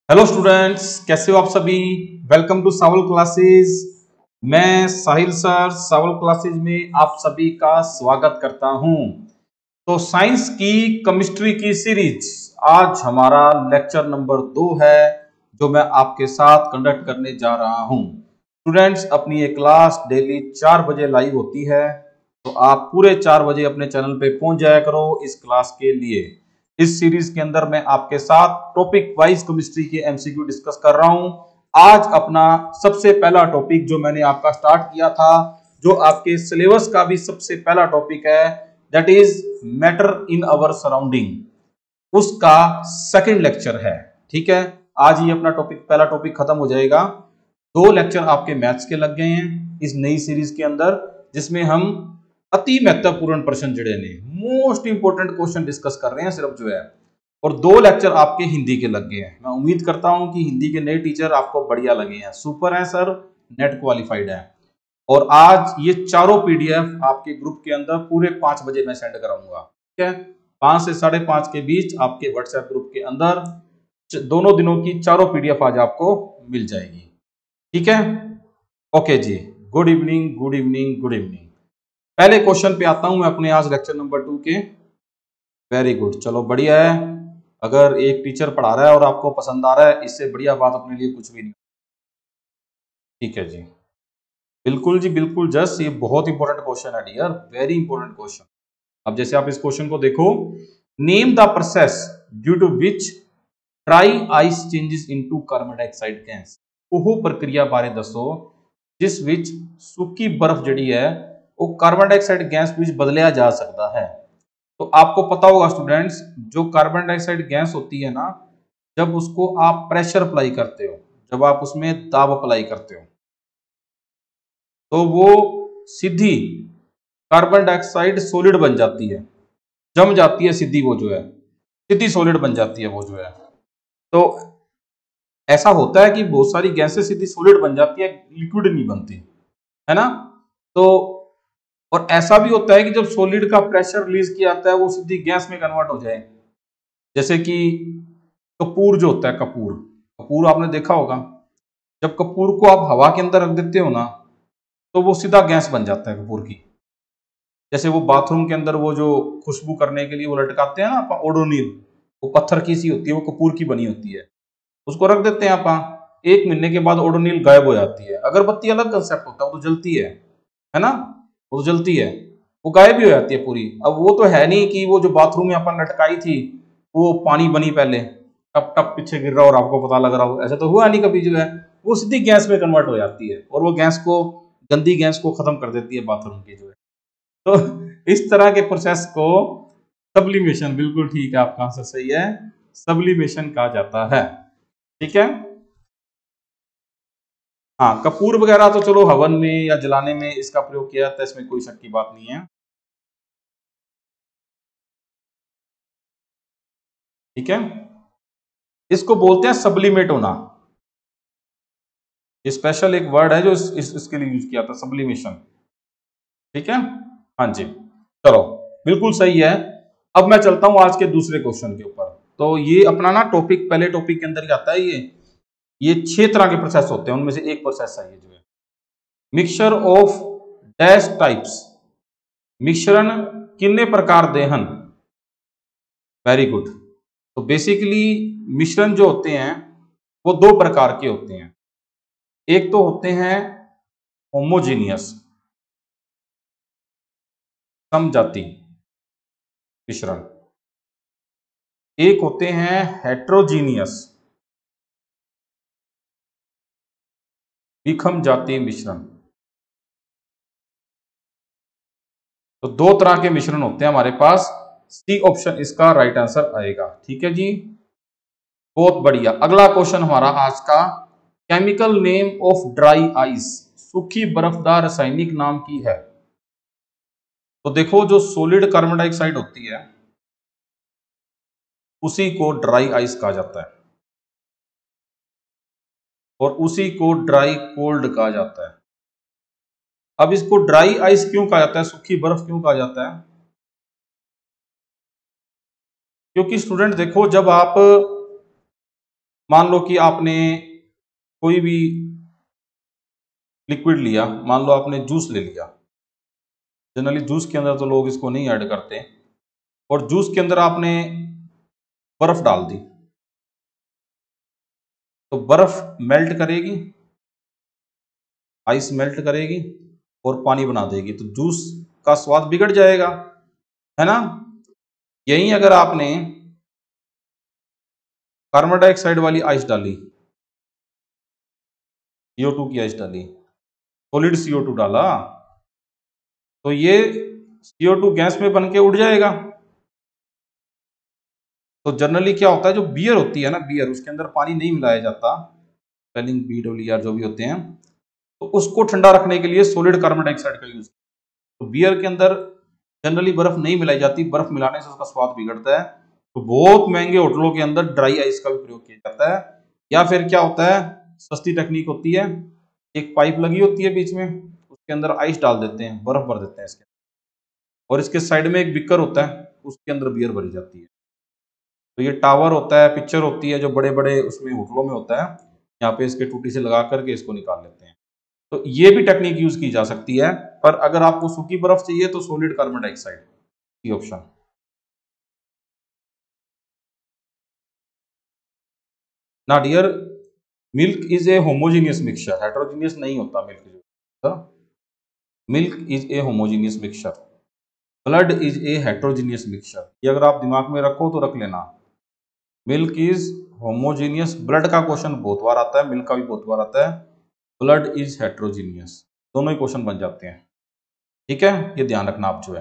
Hello students, कैसे हो आप सभी। Welcome to Sawal classes. मैं साहिल सर सावल क्लासेस में आप सभी का स्वागत करता हूं। तो साइंस की केमिस्ट्री की सीरीज आज हमारा लेक्चर नंबर 2 है जो मैं आपके साथ कंडक्ट करने जा रहा हूं। स्टूडेंट्स, अपनी ये क्लास डेली 4 बजे लाइव होती है, तो आप पूरे 4 बजे अपने चैनल पे पहुंच जाया करो इस क्लास के लिए। इस सीरीज के अंदर मैं आपके साथ टॉपिक वाइज केमिस्ट्री के एमसीक्यू डिस्कस कर रहा हूं। आज अपना सबसे पहला टॉपिक जो मैंने आपका स्टार्ट किया था, जो आपके सिलेबस का भी सबसे पहला टॉपिक है, that is matter in our surrounding, उसका सेकंड लेक्चर है। ठीक है, आज ही अपना टॉपिक पहला टॉपिक खत्म हो जाएगा। 2 लेक्चर आपके मैथ्स के लग गए हैं इस नई सीरीज के अंदर, जिसमें हम अति महत्वपूर्ण प्रश्न जुड़े ने मोस्ट इंपोर्टेंट क्वेश्चन डिस्कस कर रहे हैं सिर्फ जो है, और 2 लेक्चर आपके हिंदी के लग गए हैं। मैं उम्मीद करता हूं कि हिंदी के नए टीचर आपको बढ़िया लगे हैं, सुपर है सर, नेट क्वालिफाइड है। और आज ये चारों पीडीएफ आपके ग्रुप के अंदर पूरे 5 बजे मैं सेंड कराऊंगा। ठीक है, 5 से 5:30 के बीच आपके व्हाट्सएप ग्रुप के अंदर दोनों दिनों की चारों पीडीएफ आज आपको मिल जाएगी। ठीक है, okay ji, good evening good evening good evening. पहले क्वेश्चन पे आता हूं मैं अपने आज लेक्चर नंबर 2 के। वेरी गुड, चलो बढ़िया है। अगर एक टीचर पढ़ा रहा है और आपको पसंद आ रहा है, इससे बढ़िया बात अपने लिए कुछ भी नहीं। ठीक है जी, बिल्कुल जी बिल्कुल, जस्ट ये बहुत इंपॉर्टेंट क्वेश्चन है डियर, वेरी इंपॉर्टेंट क्वेश्चन। अब जैसे आप इस क्वेश्चन को देखो, name the process due to which dry ice changes into carbon dioxide gas. ਉਹ ਪ੍ਰਕਿਰਿਆ ਬਾਰੇ ਦੱਸੋ ਜਿਸ ਵਿੱਚ ਸੁੱਕੀ ਬਰਫ਼ ਜਿਹੜੀ ਹੈ वो कार्बन डाइऑक्साइड गैस ਵਿੱਚ बदलिया जा सकता है। तो आपको पता होगा स्टूडेंट्स, जो कार्बन डाइऑक्साइड गैस होती है ना, जब उसको आप प्रेशर अप्लाई करते हो, जब आप उसमें दाब अप्लाई करते हो, तो वो सीधी कार्बन डाइऑक्साइड सॉलिड बन जाती है, जम जाती है सीधी, वो जो है सीधी सॉलिड बन जाती है वो जो है। तो ऐसा होता है कि बहुत सारी गैसें सीधी सॉलिड बन जाती है, लिक्विड नहीं बनती, है ना। तो और ऐसा भी होता है कि जब सॉलिड का प्रेशर रिलीज किया जाता है, वो सीधी गैस में कन्वर्ट हो जाए। जैसे कि कपूर जो होता है, कपूर कपूर आपने देखा होगा, जब कपूर को आप हवा के अंदर रख देते हो ना, तो वो सीधा गैस बन जाता है कपूर की। जैसे वो बाथरूम के अंदर वो जो खुशबू करने के लिए वो लटकाते हैं ना ओडोनिल, वो पत्थर की सी होती है, वो कपूर की बनी होती है, उसको रख देते हैं आप, 1 महीने के बाद ओडोनिल गायब हो जाती है। अगरबत्ती अलग कंसेप्ट होता है, वो तो जलती है ना, वो तो जलती है, वो गायब भी हो जाती है पूरी। अब वो तो है नहीं कि वो जो बाथरूम में अपन लटकाई थी वो पानी बनी पहले, टप टप पीछे गिर रहा और आपको पता लग रहा हो, ऐसा तो हुआ नहीं कभी जो है। वो सीधी गैस में कन्वर्ट हो जाती है और वो गैस को, गंदी गैस को खत्म कर देती है बाथरूम की जो है। तो इस तरह के प्रोसेस को सब्लिमेशन, बिल्कुल ठीक है, आपका आंसर सही है, सब्लिमेशन कहा जाता है। ठीक है, हाँ, कपूर वगैरह तो चलो हवन में या जलाने में इसका प्रयोग किया जाता है, इसमें कोई शक की बात नहीं है। ठीक है, इसको बोलते हैं सब्लिमेट होना। स्पेशल एक वर्ड है जो इसके लिए यूज किया था, सब्लिमेशन। ठीक है, हाँ जी, चलो बिल्कुल सही है। अब मैं चलता हूं आज के दूसरे क्वेश्चन के ऊपर। तो ये अपना ना टॉपिक पहले टॉपिक के अंदर ही आता है। ये 6 तरह के प्रोसेस होते हैं, उनमें से एक प्रोसेस है ये जो है मिक्सचर ऑफ डैश टाइप्स, मिश्रण किन्ने प्रकार दे हन। Very good. तो बेसिकली मिश्रण जो होते हैं वो 2 प्रकार के होते हैं। एक तो होते हैं होमोजीनियस, समजाति मिश्रण, एक होते हैं हेट्रोजीनियस, विषम जातीय मिश्रण। तो 2 तरह के मिश्रण होते हैं हमारे पास। सी ऑप्शन इसका राइट आंसर आएगा। ठीक है जी, बहुत बढ़िया। अगला क्वेश्चन हमारा आज का, chemical name of dry ice, सूखी बर्फदार रासायनिक नाम की है। तो देखो, जो सॉलिड कार्बन डाइऑक्साइड होती है उसी को ड्राई आइस कहा जाता है, और उसी को ड्राई कोल्ड कहा जाता है। अब इसको ड्राई आइस क्यों कहा जाता है, सूखी बर्फ क्यों कहा जाता है? क्योंकि स्टूडेंट देखो, जब आप मान लो कि आपने कोई भी लिक्विड लिया, मान लो आपने जूस ले लिया। जनरली जूस के अंदर तो लोग इसको नहीं ऐड करते, और जूस के अंदर आपने बर्फ डाल दी, तो बर्फ मेल्ट करेगी, आइस मेल्ट करेगी और पानी बना देगी, तो जूस का स्वाद बिगड़ जाएगा, है ना। यही अगर आपने कार्बन डाइऑक्साइड वाली आइस डाली, CO2 की आइस डाली, सॉलिड CO2 डाला, तो ये CO2 गैस में बन के उड़ जाएगा। तो जनरली क्या होता है, जो बियर होती है ना, बियर, उसके अंदर पानी नहीं मिलाया जाता, स्पेलिंग BWR जो भी होते हैं, तो उसको ठंडा रखने के लिए सॉलिड कार्बन डाइऑक्साइड का यूज। तो बियर के अंदर जनरली बर्फ नहीं मिलाई जाती, बर्फ मिलाने से उसका स्वाद बिगड़ता है। तो बहुत महंगे होटलों के अंदर ड्राई आइस का भी प्रयोग किया जाता है। या फिर क्या होता है, सस्ती टेक्निक होती है, एक पाइप लगी होती है बीच में, उसके अंदर आइस डाल देते हैं, बर्फ भर देते हैं इसके, और इसके साइड में एक बिकर होता है, उसके अंदर बियर भरी जाती है। तो ये टावर होता है, पिक्चर होती है, जो बड़े बड़े उसमें होटलों में होता है, यहाँ पे इसके टूटी से लगा करके इसको निकाल लेते हैं। तो ये भी टेक्निक यूज की जा सकती है, पर अगर आपको सूखी बर्फ चाहिए तो सॉलिड कार्बन डाइऑक्साइड की ऑप्शन। ना dear, milk is a homogeneous mixture, heterogeneous नहीं होता मिल्क जो। Milk is a homogeneous mixture, blood is a heterogeneous mixture. ये अगर आप दिमाग में रखो तो रख लेना। मिल्क इज होमोजीनियस, ब्लड का क्वेश्चन बहुत बार आता है, मिल्क का भी बहुत बार आता है, ब्लड इज हेट्रोजीनियस, दोनों ही क्वेश्चन बन जाते हैं। ठीक है, ये ध्यान रखना आप जो है।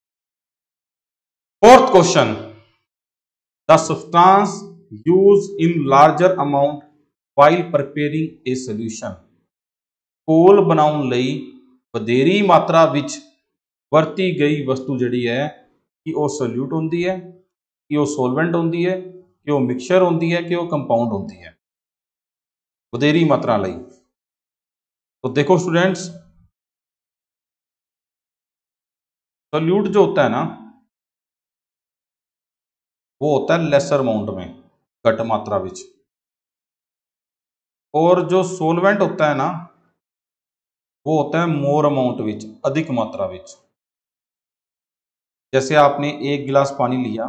Fourth question, the substance use in larger amount while preparing a solution। ਘੋਲ ਬਣਾਉਣ ਲਈ ਵਧੇਰੀ ਮਾਤਰਾ ਵਿੱਚ ਵਰਤੀ ਗਈ ਵਸਤੂ ਜਿਹੜੀ ਹੈ, ਕਿ ਉਹ ਸੋਲਿਊਟ ਹੁੰਦੀ ਹੈ, ਕਿ ਉਹ ਸੋਲਵੈਂਟ ਹੁੰਦੀ ਹੈ, ਕਿ ਉਹ ਮਿਕਸਚਰ ਹੁੰਦੀ ਹੈ, ਕਿ ਉਹ कंपाउंड ਹੁੰਦੀ है। ਵਧੇਰੀ मात्रा ਲਈ, तो देखो स्टूडेंट्स, सोल्यूट जो होता है ना, वो होता है लेसर अमाउंट में, घट मात्रा विच, और जो सोलवेंट होता है ना, वो होता है मोर अमाउंट विच, अधिक मात्रा विच। जैसे आपने एक गिलास पानी लिया,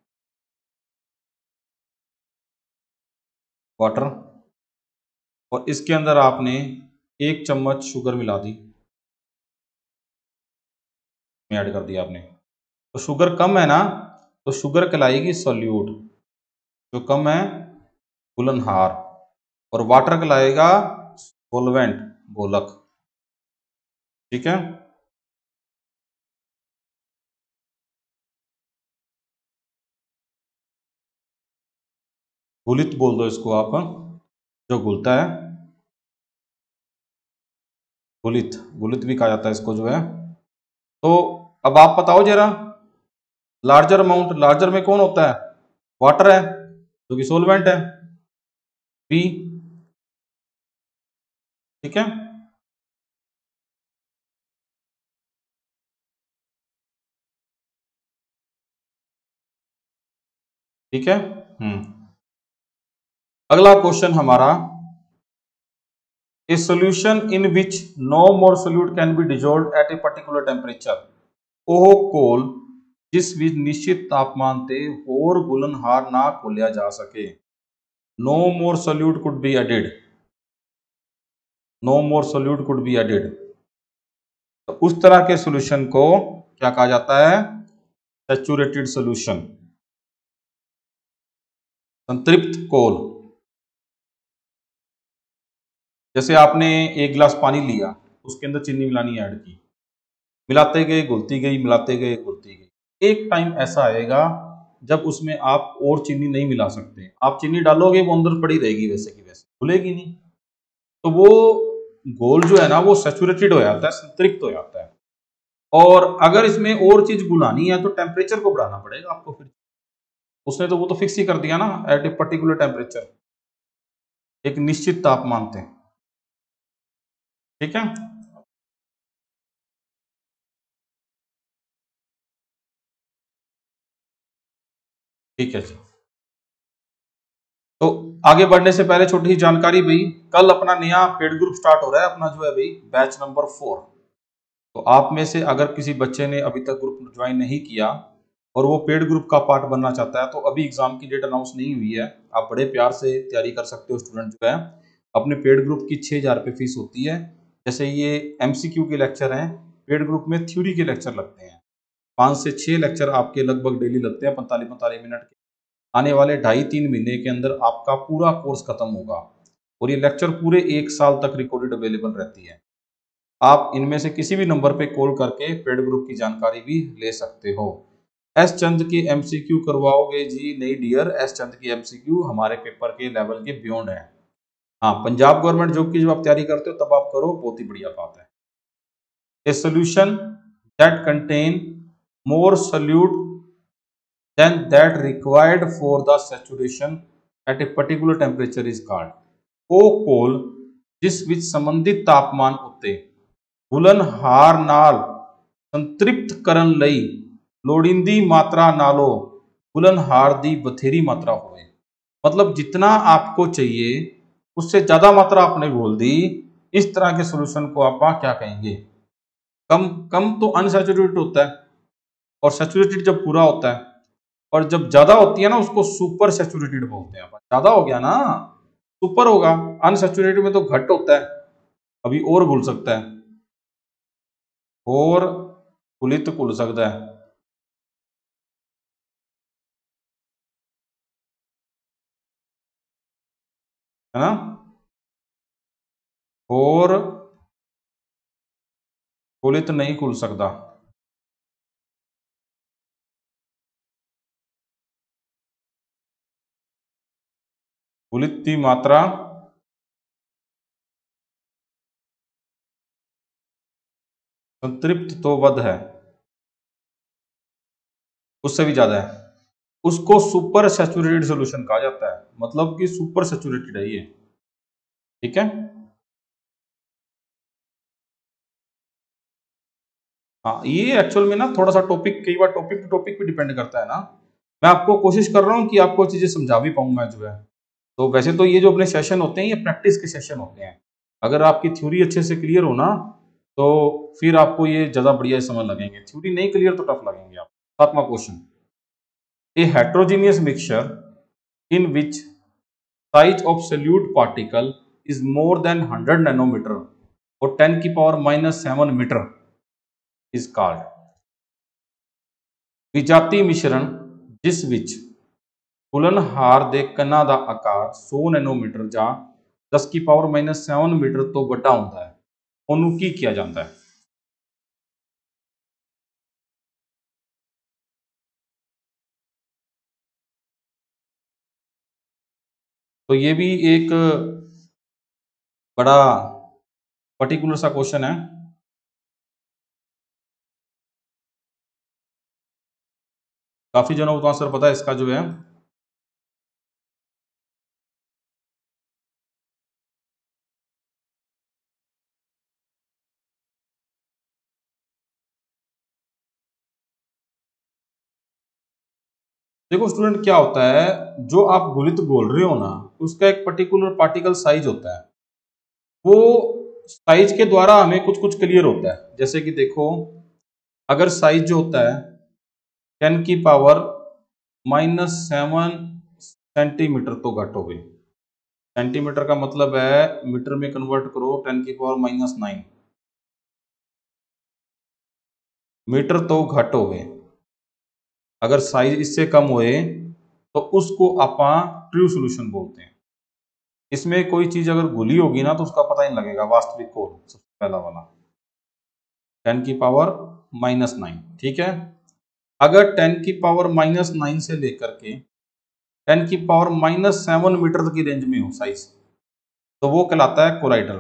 वाटर, और इसके अंदर आपने 1 चम्मच शुगर मिला दी, ऐड कर दिया आपने, तो शुगर कम है ना, तो शुगर कहलाएगी सोल्यूट, जो कम है घुलनहार, और वाटर कहलाएगा सोलवेंट, घोलक। ठीक है, घुलित बोल दो इसको आप, जो घुलता है, घुलित, घुलित भी कहा जाता है इसको जो है। तो अब आप बताओ जरा, लार्जर अमाउंट, लार्जर में कौन होता है, वाटर है जो कि सोलवेंट है, बी। ठीक है, ठीक है। अगला क्वेश्चन हमारा, a solution in which no more solute can be dissolve at a particular temperature. ਉਹ ਘੋਲ ਜਿਸ ਵਿੱਚ ਨਿਸ਼ਚਿਤ ਤਾਪਮਾਨ ਤੇ ਹੋਰ ਗੁਲਨਹਾਰ ਨਾ ਘੋਲਿਆ ਜਾ ਸਕੇ। No more solute could be added, no more solute could be added. तो उस तरह के सॉल्यूशन को क्या कहा जाता है, सैचुरेटेड सॉल्यूशन, संतृप्त घोल। जैसे आपने एक गिलास पानी लिया, उसके अंदर चीनी मिलानी ऐड की, मिलाते गए घुलती गई, मिलाते गए घुलती गई। एक टाइम ऐसा आएगा जब उसमें आप और चीनी नहीं मिला सकते, आप चीनी डालोगे वो अंदर पड़ी रहेगी वैसे की वैसे, घुलेगी नहीं। तो वो घोल जो है ना, वो सैचुरेटेड हो जाता है, संतृप्त हो जाता है। और अगर इसमें और चीज घुलानी है तो टेम्परेचर को बढ़ाना पड़ेगा आपको फिर। उसने तो वो तो फिक्स ही कर दिया ना, एट ए पर्टिकुलर टेम्परेचर, एक निश्चित तापमान पे। ठीक है, ठीक है जी। तो आगे बढ़ने से पहले छोटी सी जानकारी भाई, कल अपना नया पेड ग्रुप स्टार्ट हो रहा है, अपना जो है भाई बैच नंबर 4। तो आप में से अगर किसी बच्चे ने अभी तक ग्रुप ज्वाइन नहीं किया और वो पेड ग्रुप का पार्ट बनना चाहता है, तो अभी एग्जाम की डेट अनाउंस नहीं हुई है, आप बड़े प्यार से तैयारी कर सकते हो। स्टूडेंट जो है अपने पेड ग्रुप की 6000 रुपये फीस होती है। जैसे ये MCQ के लेक्चर हैं, पेड ग्रुप में थ्योरी के लेक्चर लगते हैं, 5 से 6 लेक्चर आपके लगभग डेली लगते हैं 45-45 मिनट के। आने वाले 2.5-3 महीने के अंदर आपका पूरा कोर्स खत्म होगा और ये लेक्चर पूरे 1 साल तक रिकॉर्डेड अवेलेबल रहती है। आप इनमें से किसी भी नंबर पे कॉल करके पेड ग्रुप की जानकारी भी ले सकते हो। एस चंद की MCQ करवाओगे जी? नहीं डियर, एस चंद की MCQ हमारे पेपर के लेवल के बियॉन्ड है। हाँ, पंजाब गवर्नमेंट जॉब की जब आप तैयारी करते हो तब आप करो, बहुत ही बढ़िया बात है। A solution that contain more solute than that required for the saturation at a particular temperature is called. ਉਹ ਘੋਲ ਜਿਸ ਵਿੱਚ ਸੰਬੰਧਿਤ ਤਾਪਮਾਨ ਉੱਤੇ ਗੁਲਨਹਾਰ ਨਾਲ ਸੰਤ੍ਰਿਪਤ ਕਰਨ ਲਈ ਲੋੜੀਂਦੀ मात्रा नालों गुलनहार दी बथेरी मात्रा होवे। मतलब जितना आपको चाहिए उससे ज्यादा मात्रा आपने घोल दी, इस तरह के सॉल्यूशन को आप क्या कहेंगे? कम कम तो अनसैचुरेटेड होता है और सैचुरेटेड जब पूरा होता है, और जब ज्यादा होती है ना उसको सुपर सैचुरेटेड बोलते हैं। ज्यादा हो गया ना, सुपर होगा। अनसैचुरेटेड में तो घट होता है, अभी और घुल सकता है, और घुलित घुल सकता है ना, और घुलित नहीं घुल सकता। घुलित की मात्रा संतृप्त तो वध है, उससे भी ज्यादा है, उसको सुपर सैचुरेटेड सॉल्यूशन कहा जाता है। मतलब कि सुपर सैचुरेटेड है ये, ठीक है। हाँ, ये एक्चुअल में ना थोड़ा सा टॉपिक, कई बार टॉपिक टू टॉपिक भी डिपेंड करता है ना। मैं आपको कोशिश कर रहा हूँ कि आपको चीजें समझा भी पाऊँ मैं जो है। तो वैसे तो ये जो अपने सेशन होते हैं ये प्रैक्टिस के सेशन होते हैं। अगर आपकी थ्योरी अच्छे से क्लियर हो ना, तो फिर आपको ये ज्यादा बढ़िया समझ लगेंगे। थ्योरी नहीं क्लियर तो टफ लगेंगे आप। 7वां question, A heterogeneous mixture in which size of solute particle is more than 100 nanometre और 10 की पावर -7 मीटर इज कॉल्ड। विजाती मिश्रण जिस विच ਗੁਲਨਹਾਰ ਦੇ ਕਣਾਂ ਦਾ ਆਕਾਰ 100 ਨੈਨੋਮੀਟਰ ਜਾਂ 10 की पावर -7 मीटर ਤੋਂ ਵੱਡਾ ਹੁੰਦਾ ਹੈ, ਉਹਨੂੰ ਕੀ ਕਿਹਾ ਜਾਂਦਾ है? तो ये भी एक बड़ा पर्टिकुलर सा क्वेश्चन है। काफी जनों को तो आंसर पता है इसका जो है। देखो स्टूडेंट, क्या होता है, जो आप घुलित बोल रहे हो ना, उसका एक पर्टिकुलर पार्टिकल साइज होता है। वो साइज के द्वारा हमें कुछ कुछ क्लियर होता है। जैसे कि देखो, अगर साइज जो होता है 10 की पावर -7 सेंटीमीटर तो घट हो गई। सेंटीमीटर का मतलब है मीटर में कन्वर्ट करो, 10 की पावर -9 मीटर तो घट हो गए। अगर साइज इससे कम हुए तो उसको आप ट्रू सॉल्यूशन बोलते हैं। इसमें कोई चीज अगर घुली होगी ना तो उसका पता नहीं लगेगा। वास्तविक कोण सबसे पहला वाला 10 की पावर -9, ठीक है। अगर 10 की पावर -9 से लेकर के 10 की पावर -7 मीटर तक की रेंज में हो साइज, तो वो कहलाता है कोलाइडल।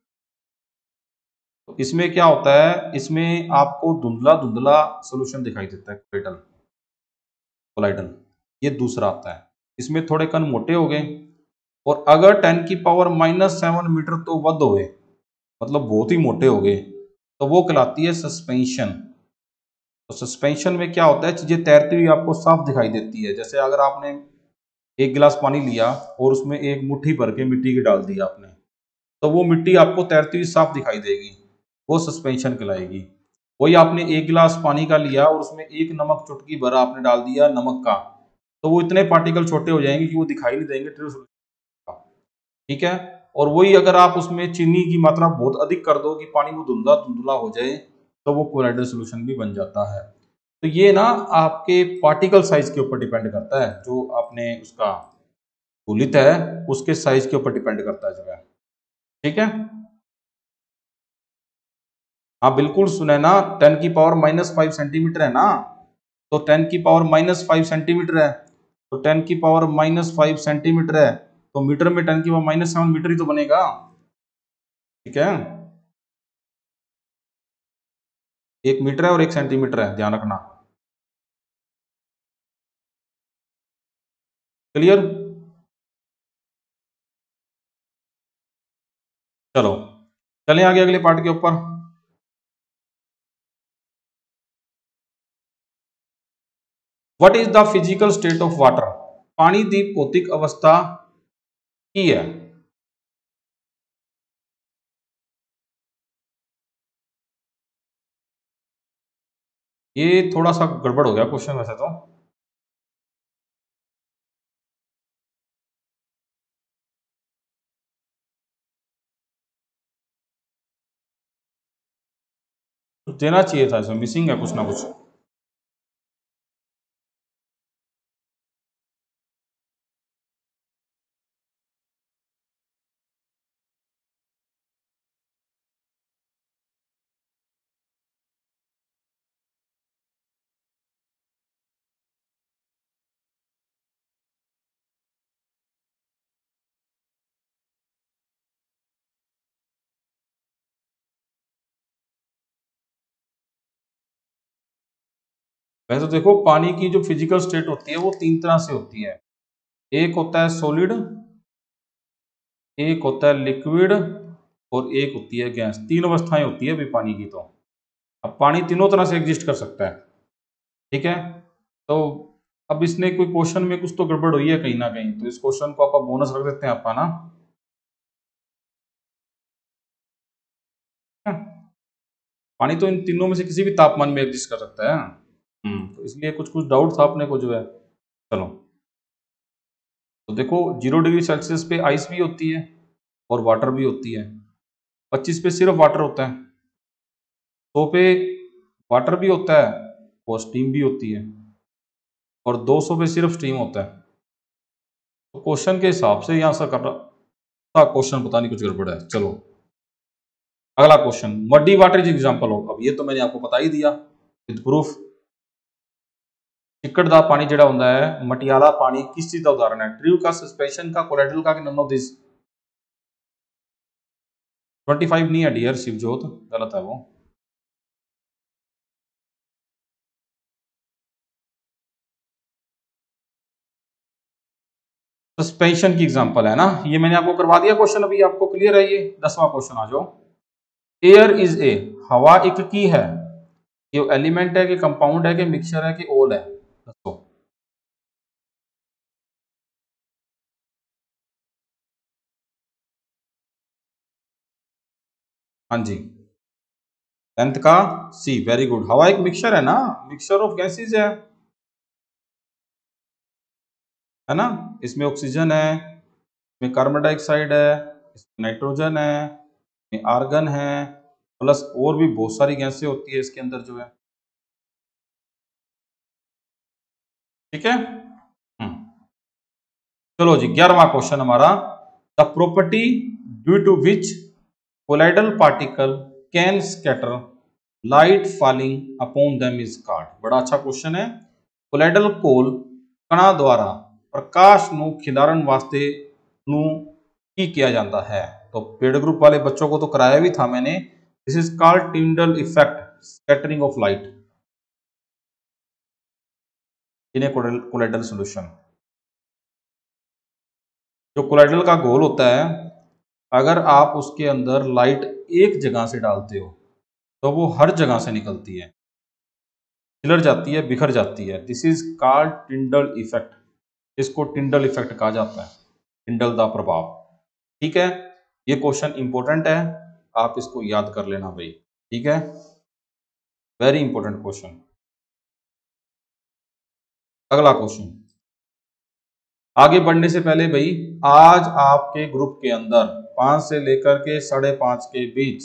तो इसमें क्या होता है, इसमें आपको धुंधला धुंधला सॉल्यूशन दिखाई देता है, कोलाइडल। कोलाइडल ये दूसरा आता है। इसमें थोड़े कण मोटे हो गए, और अगर 10 की पावर -7 मीटर तो वध हो गए, मतलब बहुत ही मोटे हो गए, तो वो कहलाती है सस्पेंशन। तो सस्पेंशन में क्या होता है, चीजें तैरती हुई आपको साफ दिखाई देती है। जैसे अगर आपने 1 गिलास पानी लिया और उसमें एक मुट्ठी भर के मिट्टी की डाल दी आपने, तो वो मिट्टी आपको तैरती हुई साफ दिखाई देगी, वो सस्पेंशन कहलाएगी। वही आपने 1 गिलास पानी का लिया और उसमें एक नमक चुटकी भर आपने डाल दिया नमक का, तो वो इतने पार्टिकल छोटे हो जाएंगे कि वो दिखाई नहीं देंगे ट्रू सॉल्यूशन का। ठीक है। और वही अगर आप उसमें चीनी की मात्रा बहुत अधिक कर दो कि पानी वो धुंधला धुंधला हो जाए, तो वो कोलाइडल सोल्यूशन भी बन जाता है। तो ये ना आपके पार्टिकल साइज के ऊपर डिपेंड करता है, जो आपने उसका घोलित है उसके साइज के ऊपर डिपेंड करता है जो है। ठीक है। हाँ बिल्कुल सुने ना, 10⁻⁻5 सेंटीमीटर है ना, तो 10⁻⁻5 सेंटीमीटर है, तो 10⁻⁻5 सेंटीमीटर है, तो मीटर में 10⁻⁻7 मीटर ही तो बनेगा। ठीक है। 1 मीटर है और 1 सेंटीमीटर है, ध्यान रखना। क्लियर। चलो चलें आगे अगले पार्ट के ऊपर। What is the physical state of water? पानी की भौतिक अवस्था की है। ये थोड़ा सा गड़बड़ हो गया क्वेश्चन वैसे तो। कुछ देना चाहिए था, इसमें मिसिंग है कुछ ना कुछ। वैसे तो देखो, पानी की जो फिजिकल स्टेट होती है वो 3 तरह से होती है। एक होता है सॉलिड, एक होता है लिक्विड, और एक होती है गैस। 3 अवस्थाएं होती है अभी पानी की। तो अब पानी तीनों तरह से एग्जिस्ट कर सकता है। ठीक है। तो अब इसने कोई क्वेश्चन में कुछ तो गड़बड़ हुई है कहीं ना कहीं, तो इस क्वेश्चन को आप बोनस रख देते हैं आपका ना। पानी तो इन तीनों में से किसी भी तापमान में एग्जिस्ट कर सकता है। तो इसलिए कुछ कुछ डाउट था अपने को जो है। चलो, तो देखो 0 डिग्री सेल्सियस पे आइस भी होती है और वाटर भी होती है। 25 पे सिर्फ वाटर होता है। 100 पे वाटर भी होता है और स्टीम भी होती है, और 200 पे सिर्फ स्टीम होता है। तो क्वेश्चन के हिसाब से यहाँ से कर रहा क्वेश्चन, पता नहीं कुछ गड़बड़ है। चलो अगला question, muddy water is example of. अब ये तो मैंने आपको बता ही दिया विद प्रूफ। चिकड़दा पानी जेड़ा होता है, मटियाला पानी, किस चीज का उदाहरण है? ट्रू का, सस्पेंशन का, कोलेट्रल का, कि नन ऑफ दिस? 25 नहीं है डियर शिवजोत, गलत है वो। सस्पेंशन की एग्जांपल है ना, ये मैंने आपको करवा दिया क्वेश्चन, अभी आपको क्लियर है ये। 10वां क्वेश्चन आ जाओ। एयर इज ए, हवा एक की है, ये एलिमेंट है कि कंपाउंड है कि मिक्सचर है कि ओल है? दसो। हाँ जी, 10th का सी, वेरी गुड। हवा एक मिक्सचर है ना, मिक्सचर ऑफ गैसेज है ना। इसमें ऑक्सीजन है, इसमें कार्बन डाइऑक्साइड है, इसमें नाइट्रोजन है, इसमें आर्गन है, प्लस और भी बहुत सारी गैसें होती है इसके अंदर जो है। ठीक है। चलो जी, 11वां क्वेश्चन हमारा, the property due to which colloidal particle can scatter light falling upon them is called. बड़ा अच्छा क्वेश्चन है। कोलाइडल कोल कणा द्वारा प्रकाश ਨੂੰ खिदारन वास्ते ਨੂੰ ਕੀ किया जाता है? तो पेड ग्रुप वाले बच्चों को तो कराया भी था मैंने। This is called Tyndall effect, scattering of light in a colloidal solution. जो कोलाइडल का गोल होता है, अगर आप उसके अंदर लाइट एक जगह से डालते हो तो वो हर जगह से निकलती है, खिलर जाती है, बिखर जाती है। This is called Tyndall effect. इसको टिंडल इफेक्ट कहा जाता है, टिंडल दा प्रभाव। ठीक है, ये क्वेश्चन इंपॉर्टेंट है, आप इसको याद कर लेना भाई। ठीक है, वेरी इंपॉर्टेंट क्वेश्चन। अगला क्वेश्चन, आगे बढ़ने से पहले भाई, आज आपके ग्रुप के अंदर 5 से लेकर के 5:30 के बीच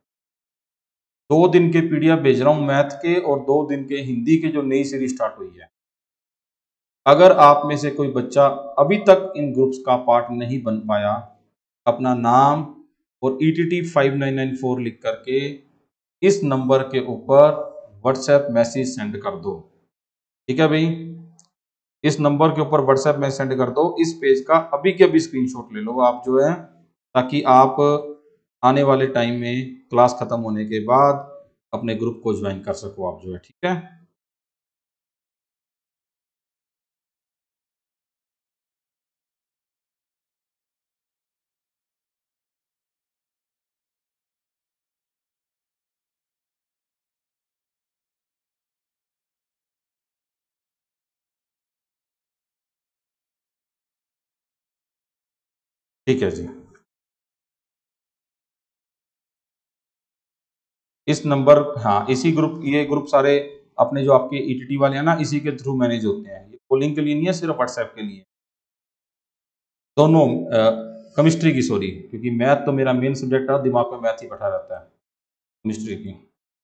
2 दिन के पीडीएफ भेज रहा हूं मैथ के, और 2 दिन के हिंदी के, जो नई सीरीज स्टार्ट हुई है। अगर आप में से कोई बच्चा अभी तक इन ग्रुप्स का पार्ट नहीं बन पाया, अपना नाम और ETT 5994 लिख करके इस नंबर के ऊपर व्हाट्सएप मैसेज सेंड कर दो। ठीक है भाई, इस नंबर के ऊपर व्हाट्सएप मैसेज सेंड कर दो। इस पेज का अभी के अभी स्क्रीनशॉट ले लो आप जो है, ताकि आप आने वाले टाइम में क्लास खत्म होने के बाद अपने ग्रुप को ज्वाइन कर सको आप जो है। ठीक है, ठीक है जी। इस नंबर, हाँ इसी ग्रुप, ये ग्रुप सारे अपने जो आपके ETT वाले हैं ना, इसी के थ्रू मैनेज होते हैं। ये कॉलिंग के लिए नहीं है, सिर्फ व्हाट्सएप के लिए। दोनों केमिस्ट्री की, सॉरी, क्योंकि मैथ तो मेरा मेन सब्जेक्ट है, दिमाग में मैथ ही बैठा रहता है। केमिस्ट्री की,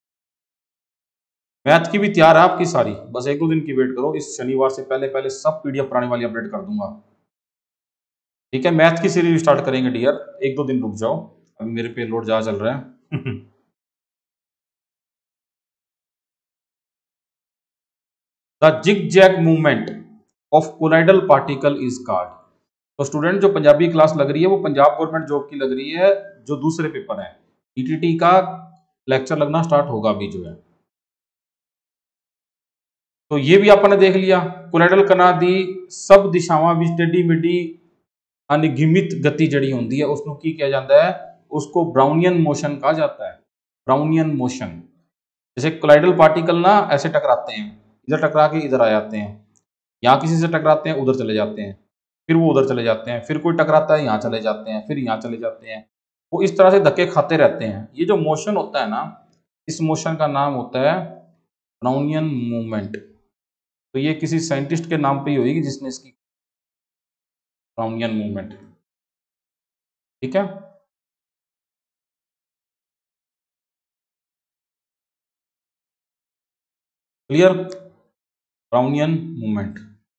मैथ की भी तैयार है आपकी सारी, बस 1-2 दिन की वेट करो। इस शनिवार से पहले पहले सब पीडीएफ पुराने वाली अपडेट कर दूंगा। ठीक है, मैथ की सीरीज स्टार्ट करेंगे डियर, 1-2 दिन रुक जाओ, अभी मेरे पे लोड ज्यादा चल रहा है। The zigzag movement of colloidal particle is called. तो स्टूडेंट, जो पंजाबी क्लास लग रही है वो पंजाब गवर्नमेंट जॉब की लग रही है, जो दूसरे पेपर है। ETT का लेक्चर लगना स्टार्ट होगा अभी जो है। तो ये भी आपने देख लिया, कोलाइडल कणा दी सब दिशावां विच टेढ़ी मेढ़ी अनिगमित गति जड़ी होती है, उसको की किया जाता है, उसको ब्राउनियन मोशन कहा जाता है। ब्राउनियन मोशन, जैसे कोलाइडल पार्टिकल ना ऐसे टकराते हैं, इधर टकरा के इधर आ जाते हैं, यहाँ किसी से टकराते हैं उधर चले जाते हैं, फिर वो उधर चले जाते हैं, फिर कोई टकराता है यहाँ चले जाते हैं, फिर यहाँ चले जाते हैं। वो इस तरह से धक्के खाते रहते हैं। ये जो मोशन होता है ना, इस मोशन का नाम होता है ब्राउनियन मूवमेंट। तो ये किसी साइंटिस्ट के नाम पे ही होगी जिसने इसकी, ब्राउनियन मूवमेंट। ठीक है, क्लियर, ब्राउनियन मूवमेंट।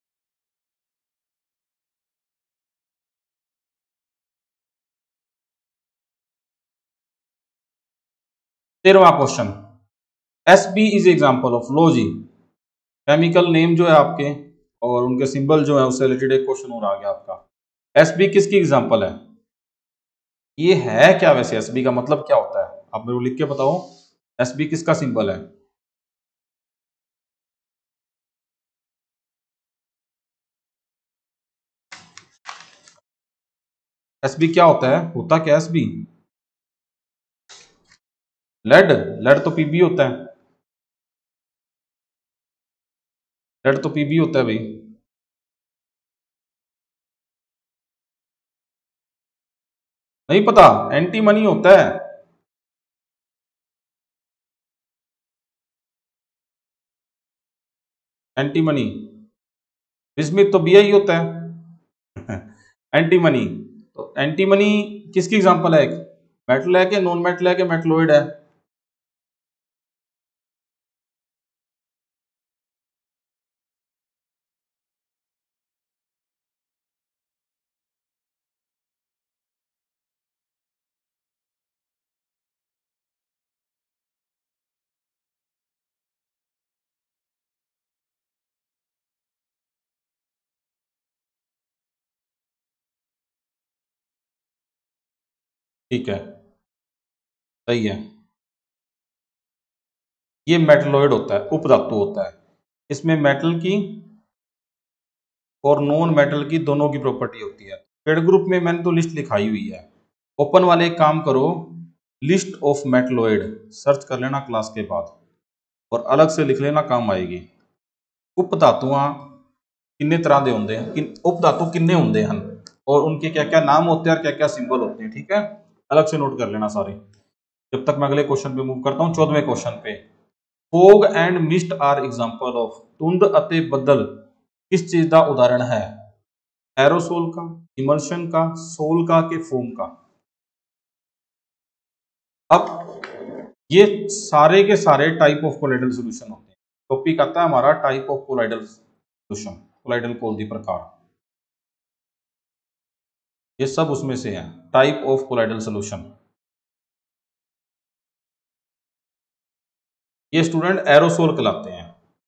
13वां question, SB is example of, लो जी, केमिकल नेम जो है आपके और उनके सिंबल जो है उससे रिलेटेड एक क्वेश्चन और आ गया आपका। SB किसकी एग्जाम्पल है? ये है क्या वैसे? SB का मतलब क्या होता है, आप मेरे को लिख के बताओ। SB किसका सिंबल है? SB क्या होता है, होता क्या SB? लेड, लेड तो PB होता है, लेड तो PB होता है भाई। नहीं पता, एंटीमनी होता है। एंटीमनी, बिस्मिथ तो BI होता है। एंटीमनी, तो एंटीमनी किसकी एग्जांपल है? मेटल है कि नॉन मेटल है कि मेटलोइड है? ठीक है, सही है, ये मेटलोइड होता है, उपधातु होता है। इसमें मेटल की और नॉन मेटल की दोनों की प्रॉपर्टी होती है। पेड ग्रुप में मैंने तो लिस्ट लिखाई हुई है। ओपन वाले एक काम करो, लिस्ट ऑफ मेटलोइड सर्च कर लेना क्लास के बाद, और अलग से लिख लेना, काम आएगी। उपधातुआं किन्ने तरह के होंगे हैं, उप धातु किन्ने होंगे हैं और उनके क्या क्या नाम होते हैं और क्या क्या सिंबल होते हैं। ठीक है, अलग से नोट कर लेना सारे। जब तक मैं अगले क्वेश्चन पे मूव करता हूं, 14वें क्वेश्चन पे। Fog and mist are example of, धुंध अते बदल किस चीज का उदाहरण है? एरोसोल का, इमल्शन का, सोल का के फोम का? अब ये सारे के सारे टाइप ऑफ कोलाइडल सॉल्यूशन होते हैं। टॉपिक आता है हमारा type of colloidal solution, colloidal कोल प्रकार, ये सब उसमें से है, टाइप ऑफ कोलाइडल सॉल्यूशन। ये स्टूडेंट एरोसोल कहलाते हैं।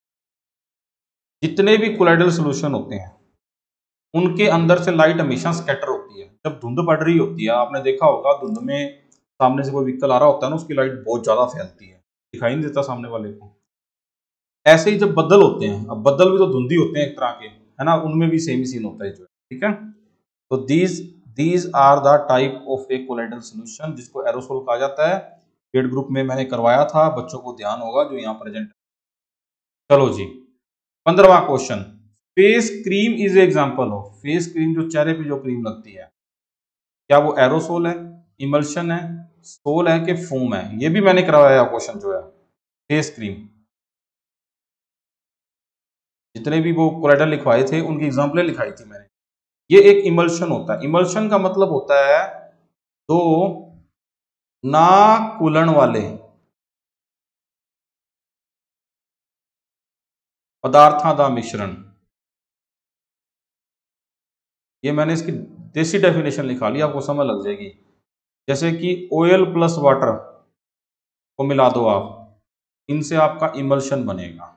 जितने भी कोलाइडल सॉल्यूशन होते हैं उनके अंदर से लाइट हमेशा स्कैटर होती है। जब धुंध पड़ रही होती है, आपने देखा होगा धुंध में सामने से कोई व्हीकल आ रहा होता है ना, उसकी लाइट बहुत ज्यादा फैलती है, दिखाई नहीं देता सामने वाले को। ऐसे ही जब बदल होते हैं, अब बदल भी तो धुंधी होते हैं एक तरह के, है ना, उनमें भी सेम ही सीन होता है जो, ठीक है। तो these are the type of a colloidal solution, जिसको एरोसोल कहा जाता है। पेड ग्रुप में मैंने करवाया था, बच्चों को ध्यान होगा जो यहाँ प्रेजेंट। चलो जी, 15वां question. Face cream is example of, face cream जो चेहरे पे जो क्रीम लगती है, क्या वो एरोसोल है, इमल्शन है, सोल है कि फोम है? ये भी मैंने करवाया क्वेश्चन जो है, फेस क्रीम। जितने भी वो कोलाइडल लिखवाए थे उनकी एग्जांपलें लिखाई थी मैंने। ये एक इमल्शन होता है। इमल्शन का मतलब होता है दो ना घुलण वाले पदार्थों का मिश्रण। ये मैंने इसकी देसी डेफिनेशन लिखा ली, आपको समझ लग जाएगी। जैसे कि ऑयल प्लस वाटर को मिला दो आप, इनसे आपका इमल्शन बनेगा।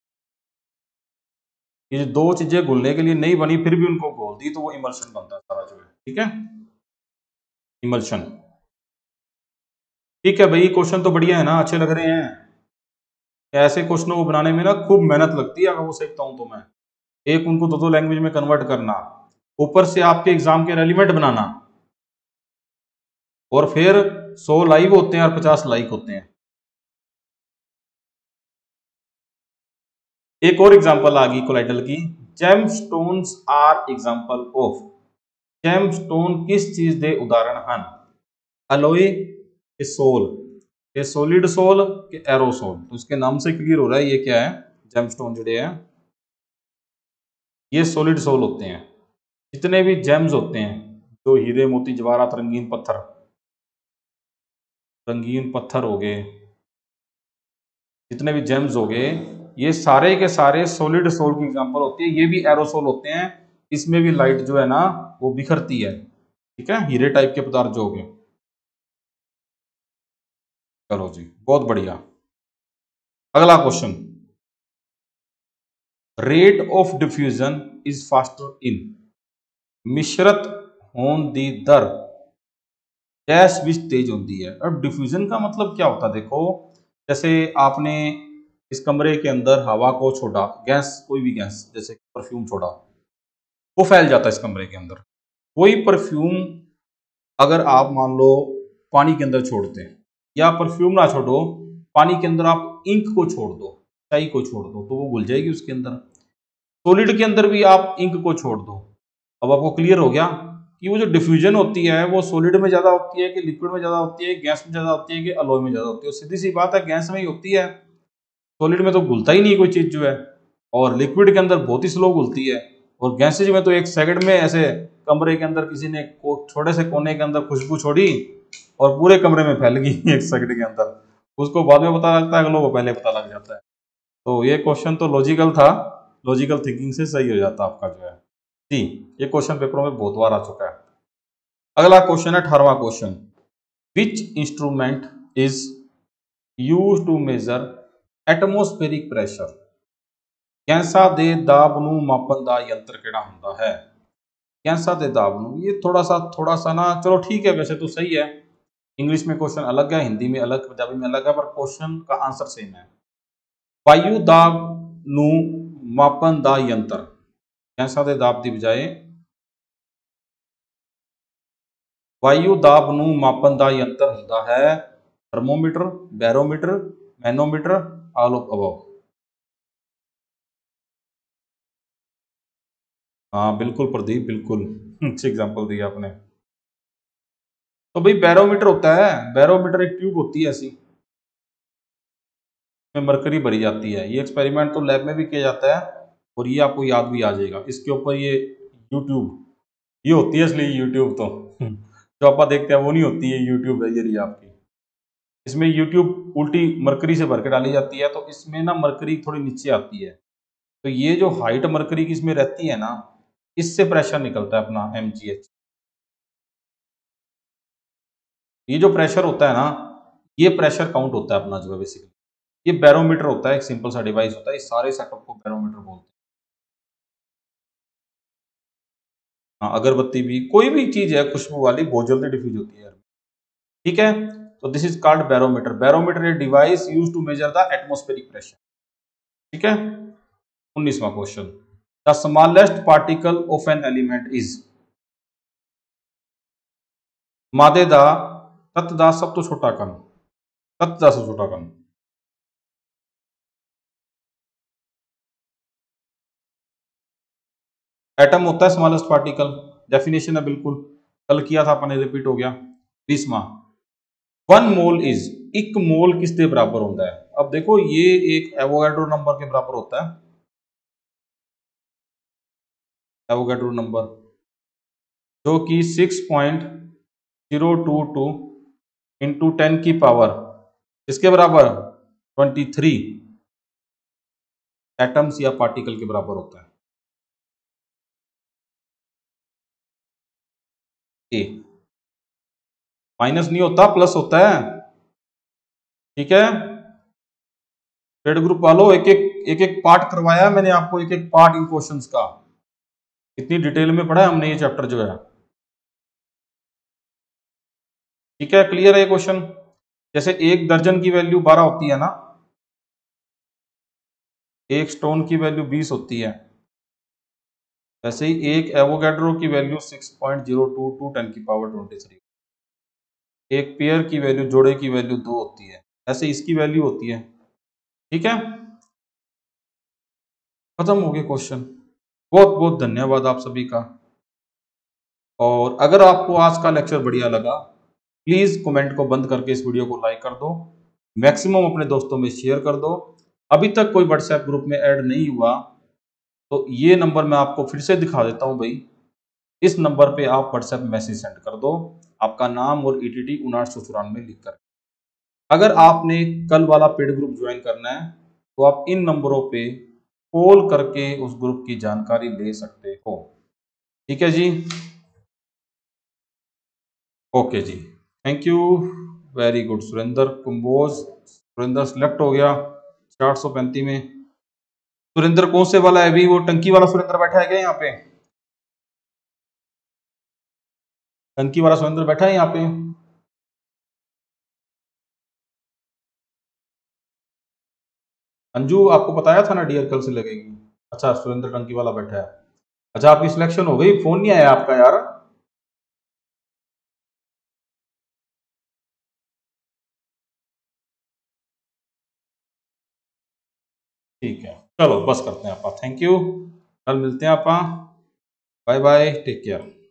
ये दो चीजें घुलने के लिए नहीं बनी, फिर भी उनको घोल दी तो वो इमल्शन बनता है सारा जो है, ठीक है, इमल्शन। ठीक है भाई, क्वेश्चन तो बढ़िया है ना, अच्छे लग रहे हैं। ऐसे क्वेश्चनों को बनाने में ना खूब मेहनत लगती है, अगर वो सीखता हूं तो मैं। एक उनको दो लैंग्वेज में कन्वर्ट करना, ऊपर से आपके एग्जाम के रेलिवेंट बनाना, और फिर 100 लाइव होते हैं और 50 लाइक होते हैं। एक और एग्जांपल आ गई कोलाइडल की, gemstones are example of. Gemstone किस चीज दे उदाहरण हैं? अलोए के सोल, के सॉलिड सोल के एरोसोल? तो इसके नाम से क्लियर हो रहा है ये क्या है, जेमस्टोन जुड़े हैं, ये सॉलिड सोल होते हैं। जितने भी जेम्स होते हैं, जो हीरे मोती जवाहरात रंगीन पत्थर हो गए, जितने भी जेम्स हो गए, ये सारे के सारे सॉलिड सोल की एग्जांपल होती है। ये भी एरोसोल होते हैं, इसमें भी लाइट जो है ना वो बिखरती है, ठीक है, हीरे टाइप के पदार्थ जो हो गए। चलो जी, बहुत बढ़िया। अगला question, rate of diffusion is faster in, मिश्रत होने दी दर गैस भी तेज होती है। अब डिफ्यूजन का मतलब क्या होता है? देखो, जैसे आपने इस कमरे के अंदर हवा को छोड़ा, गैस, कोई भी गैस, जैसे परफ्यूम छोड़ा, वो फैल जाता है इस कमरे के अंदर। वही परफ्यूम अगर आप मान लो पानी के अंदर छोड़ते हैं, या परफ्यूम ना छोड़ो, पानी के अंदर आप इंक को छोड़ दो, स्याही को छोड़ दो, तो वो घुल जाएगी उसके अंदर। सॉलिड के अंदर भी आप इंक को छोड़ दो। अब आपको क्लियर हो गया कि वो जो डिफ्यूजन होती है वो सॉलिड में ज्यादा होती है कि लिक्विड में ज्यादा होती है, गैस में ज्यादा होती है कि अलॉय में ज्यादा होती है? सीधी सी बात है, गैस में ही होती है। सॉलिड में तो घुलता ही नहीं कोई चीज जो है, और लिक्विड के अंदर बहुत ही स्लो घुलती है, और गैसेज में तो एक सेकंड में ऐसे कमरे के अंदर किसी ने छोटे से कोने के अंदर खुशबू छोड़ी और पूरे कमरे में फैल गई एक सेकंड के अंदर। उसको बाद में पता लगता है, लोगों को पहले पता लग जाता है। तो ये क्वेश्चन तो लॉजिकल था, लॉजिकल थिंकिंग से सही हो जाता आपका जो है जी। ये क्वेश्चन पेपरों में बहुत बार आ चुका है। अगला क्वेश्चन है 18वां question, which instrument is use to measure atmospheric pressure, कैंसा दे दाब नू मापन दा यंत्र केड़ा हुंदा है? कैंसा दे दाब नू, ये थोड़ा सा ना, चलो ठीक है, वैसे तो सही है। इंग्लिश में क्वेश्चन अलग है, हिंदी में अलग, पंजाबी में अलग है, पर क्वेश्चन का आंसर सेम है। वायु दाब नू मापन दा यंत्र, कैंसा दे दाब दी बजाय वायु दाब नू मापन दा यंत्र हुंदा है thermometer, barometer, manometer, all of above. हाँ बिल्कुल प्रदीप, बिल्कुल अच्छी एग्जांपल दी आपने। तो भाई बैरोमीटर होता है, बैरोमीटर एक ट्यूब होती है ऐसी, में मरकरी भरी जाती है। ये एक्सपेरिमेंट तो लैब में भी किया जाता है और ये आपको याद भी आ जाएगा। इसके ऊपर ये यूट्यूब, ये होती है इसलिए यूट्यूब तो जो आप देखते हैं वो नहीं होती है, यूट्यूब है ये रही आपकी। इसमें यूट्यूब उल्टी मरकरी से भर के डाली जाती है, तो इसमें ना मरकरी थोड़ी नीचे आती है। तो ये जो हाइट मरकरी की इसमें रहती है ना, इससे प्रेशर निकलता है अपना mgh। ये जो प्रेशर होता है ना, ये प्रेशर काउंट होता है अपना जो है बेसिकली। ये बैरोमीटर होता है, एक सिंपल सा डिवाइस होता है। इस सारे सेटअप को बैरोमीटर बोलते हैं। हाँ, अगरबत्ती भी, कोई भी चीज है खुशबू वाली बहुत जल्दी डिफ्यूज होती है यार। ठीक है, तो this is called barometer. Barometer is device use to measure the atmospheric pressure. ठीक है। 19वां question, the smallest particle of an element is. मादे दा, तत्त दा सब तो छोटा कण, तत्त दा सब छोटा कण। एटम होता है स्मॉलेस्ट पार्टिकल, डेफिनेशन है बिल्कुल, कल किया था अपने, रिपीट हो गया। 20वां, वन मोल इज, एक मोल किसके बराबर होता है। अब देखो ये एक एवोगाड्रो नंबर के बराबर होता है। एवोगाड्रो नंबर जो कि 6.022 इंटू 10 की पावर इसके बराबर 23 एटम्स या पार्टिकल के बराबर होता है। ए, माइनस नहीं होता, प्लस होता है। ठीक है, पेड ग्रुप वालों, एक एक पार्ट करवाया मैंने आपको, एक एक पार्ट इन क्वेश्चंस का। इतनी डिटेल में पढ़ा है हमने ये चैप्टर जो है। ठीक है, क्लियर है ये क्वेश्चन। जैसे एक दर्जन की वैल्यू 12 होती है ना, एक स्टोन की वैल्यू 20 होती है, वैसे ही एक एवोगैड्रो की वैल्यू 6.022 10 की पावर 23। एक पेयर की वैल्यू, जोड़े की वैल्यू 2 होती है, ऐसे इसकी वैल्यू होती है। ठीक है, खत्म हो गए क्वेश्चन। बहुत बहुत धन्यवाद आप सभी का। और अगर आपको आज का लेक्चर बढ़िया लगा, प्लीज कमेंट को बंद करके इस वीडियो को लाइक कर दो, मैक्सिमम अपने दोस्तों में शेयर कर दो। अभी तक कोई व्हाट्सएप ग्रुप में ऐड नहीं हुआ तो ये नंबर मैं आपको फिर से दिखा देता हूं भाई। इस नंबर पे आप व्हाट्सएप मैसेज सेंड कर दो, आपका नाम और ईटीटी 5994 लिखकर। अगर आपने कल वाला पेड ग्रुप ज्वाइन करना है तो आप इन नंबरों पे कॉल करके उस ग्रुप की जानकारी ले सकते हो। ठीक है जी, ओके जी, thank you, very good. Surendra Kamboj, Surendra select हो गया 435 में। सुरेंद्र कौन से वाला है अभी, वो टंकी वाला सुरेंद्र बैठा है क्या यहाँ पे? टंकी वाला सुरेंद्र बैठा है यहाँ पे? अंजू आपको बताया था ना डियर कल से लगेगी। अच्छा, सुरेंद्र टंकी वाला बैठा है। अच्छा, आपकी सिलेक्शन हो गई, फोन नहीं आया आपका यार। ठीक है, चलो बस करते हैं आपा, थैंक यू, कल मिलते हैं आपा, बाय बाय, टेक केयर।